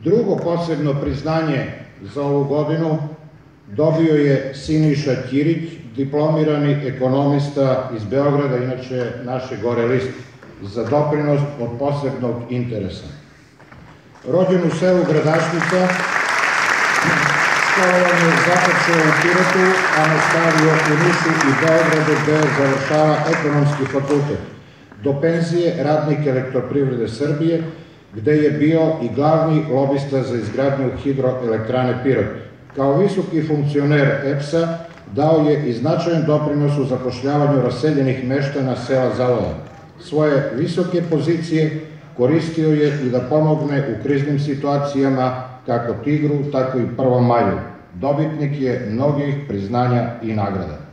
Drugo posebno priznanje za ovu godinu dobio je Siniša Ćirić, diplomirani ekonomista iz Beograda, inače naše gore list, za doprinos od posebnog interesa. Rođen u selu Gradašnica, školovanje započeo u Pirotu, a nastavio u Nišu i Beogradu, gde završava ekonomski fakultet. Do penzije radnik Elektroprivrede Srbije, gde je bio i glavni lobista za izgradnju hidroelektrane Pirot. Kao visoki funkcioner EPS-a dao je i značajan doprinos u zapošljavanju raseljenih meštana sela Zavoja. Svoje visoke pozicije koristio je i da pomogne u kriznim situacijama kako Tigru, tako i Prvom maju. Dobitnik je mnogih priznanja i nagrada.